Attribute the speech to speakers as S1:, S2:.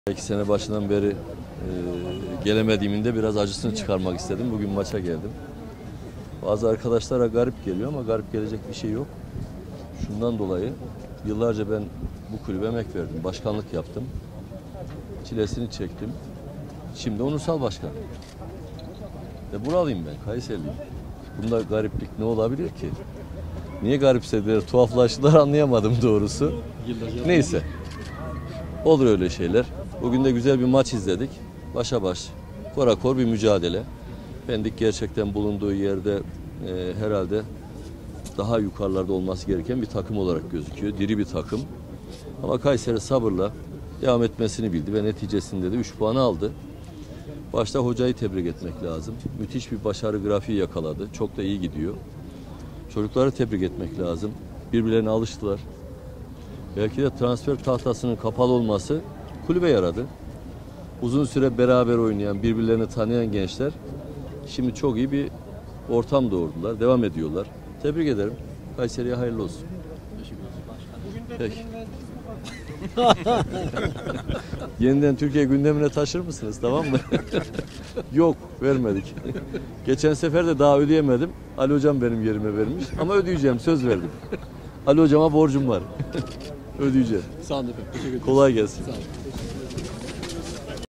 S1: 2 sene başından beri gelemediğimin de biraz acısını çıkarmak istedim. Bugün maça geldim. Bazı arkadaşlara garip geliyor ama garip gelecek bir şey yok. Şundan dolayı yıllarca ben bu kulübe emek verdim. Başkanlık yaptım. Çilesini çektim. Şimdi onursal başkan. Buralıyım ben, Kayserliyim. Bunda gariplik ne olabilir ki? Niye garipsediler, tuhaflaştılar anlayamadım doğrusu. Neyse. Olur öyle şeyler. Bugün de güzel bir maç izledik. Başa baş, korakor bir mücadele. Pendik gerçekten bulunduğu yerde herhalde daha yukarılarda olması gereken bir takım olarak gözüküyor. Diri bir takım. Ama Kayseri sabırla devam etmesini bildi ve neticesinde de 3 puanı aldı. Başta hocayı tebrik etmek lazım. Müthiş bir başarı grafiği yakaladı. Çok da iyi gidiyor. Çocukları tebrik etmek lazım. Birbirlerine alıştılar. Belki de transfer tahtasının kapalı olması kulübe yaradı. Uzun süre beraber oynayan, birbirlerini tanıyan gençler şimdi çok iyi bir ortam doğurdular, devam ediyorlar. Tebrik ederim. Kayseri'ye hayırlı olsun. Peki. Yeniden Türkiye gündemine taşır mısınız, tamam mı? Yok, vermedik. Geçen sefer de daha ödeyemedim. Ali Hocam benim yerime vermiş ama ödeyeceğim, söz verdim. Ali Hocama borcum var. Ödeyeceğim.
S2: Sağ olun efendim. Teşekkür ederim.
S1: Kolay gelsin.
S2: Sağ olun.